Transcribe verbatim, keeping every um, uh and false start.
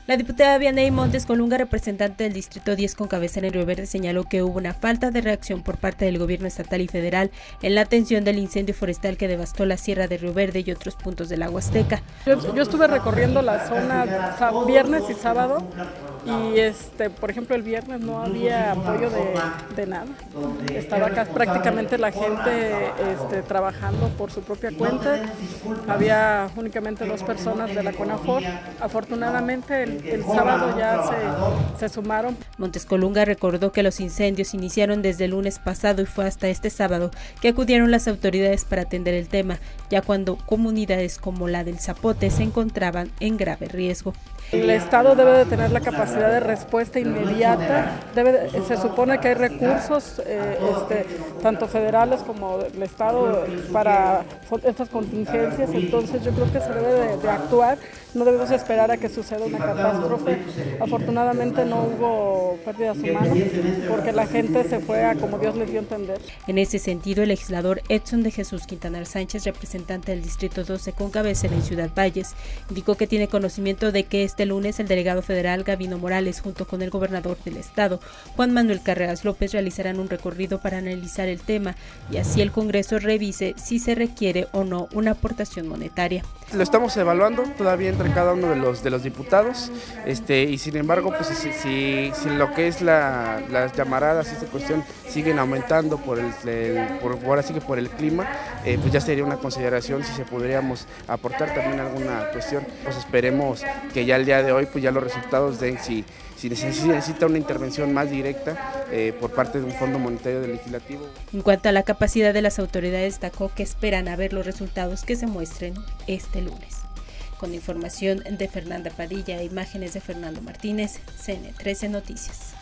La diputada Vianey Montes Colunga, representante del Distrito diez con cabecera en Río Verde, señaló que hubo una falta de reacción por parte del gobierno estatal y federal en la atención del incendio forestal que devastó la Sierra de Río Verde y otros puntos de la Huasteca. Yo, yo estuve recorriendo la zona viernes y sábado y, este, por ejemplo, el viernes no había apoyo de, de nada. Estaba acá prácticamente la gente este, trabajando por su propia cuenta. Había únicamente dos personas de la CONAFOR. Afortunadamente el, el sábado ya se, se sumaron. Montes Colunga recordó que los incendios iniciaron desde el lunes pasado y fue hasta este sábado que acudieron las autoridades para atender el tema, ya cuando comunidades como la del Zapote se encontraban en grave riesgo. El Estado debe de tener la capacidad de respuesta inmediata, debe de, se supone que hay recursos, eh, este, tanto federales como del Estado, para estas contingencias, entonces yo creo que se debe de, de actuar, no debemos esperar a que suceda una catástrofe. Afortunadamente no hubo pérdidas humanas, porque la gente se fue a como Dios les dio a entender. En ese sentido, el legislador Edson de Jesús Quintanar Sánchez, representante del Distrito doce con cabecera en Ciudad Valles, indicó que tiene conocimiento de que este Este lunes el delegado federal Gabino Morales junto con el gobernador del estado, Juan Manuel Carreras López, realizarán un recorrido para analizar el tema y así el Congreso revise si se requiere o no una aportación monetaria. Lo estamos evaluando todavía entre cada uno de los de los diputados, este y sin embargo pues si, si, si lo que es la, las llamaradas, esta cuestión siguen aumentando por el, el por ahora sí que por el clima, eh, pues ya sería una consideración si se podríamos aportar también alguna cuestión. Pues esperemos que ya el día de hoy pues ya los resultados den si, si necesita una intervención más directa eh, por parte de un fondo monetario del legislativo. En cuanto a la capacidad de las autoridades, destacó que esperan a ver los resultados que se muestren este lunes. Con información de Fernanda Padilla e imágenes de Fernando Martínez, C N trece Noticias.